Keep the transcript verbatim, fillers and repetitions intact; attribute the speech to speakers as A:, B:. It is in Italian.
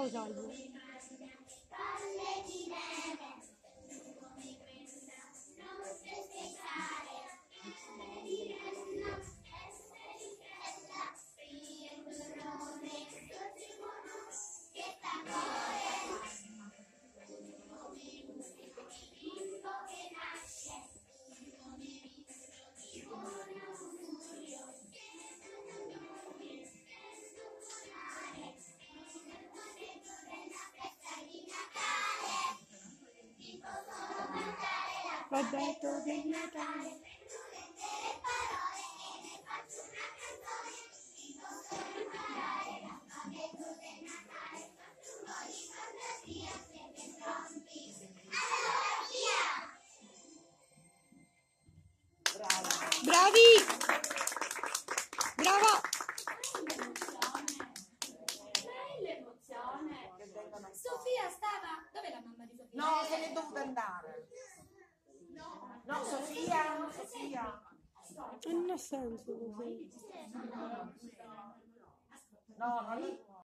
A: taglio. L'ho detto del Natale. Bravi! Brava!
B: Sofia stava... Dov'è la mamma di Sofia?
C: No, se n'è dovuta andare. No, Sofia, no, Sofia.
A: Non ha senso così.
C: No, non